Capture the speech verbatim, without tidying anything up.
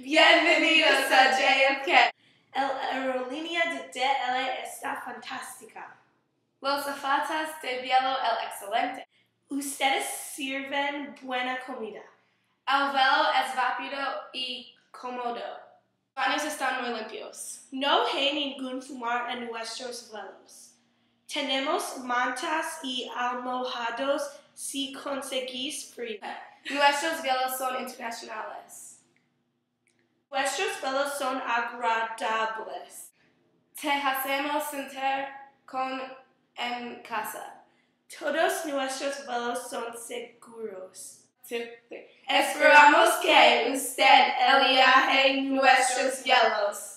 Bienvenidos a J F K. El aerolínea de D L está fantástica. Los azafatas de vuelo el excelente. Ustedes sirven buena comida. El vuelo es rápido y cómodo. Los baños están muy limpios. No hay ningún fumar en nuestros vuelos. Tenemos mantas y almohados si conseguís frío. Nuestros vuelos son internacionales. Nuestros vuelos son agradables. Te hacemos sentir como en casa. Todos nuestros vuelos son seguros. Esperamos que usted elija nuestros vuelos.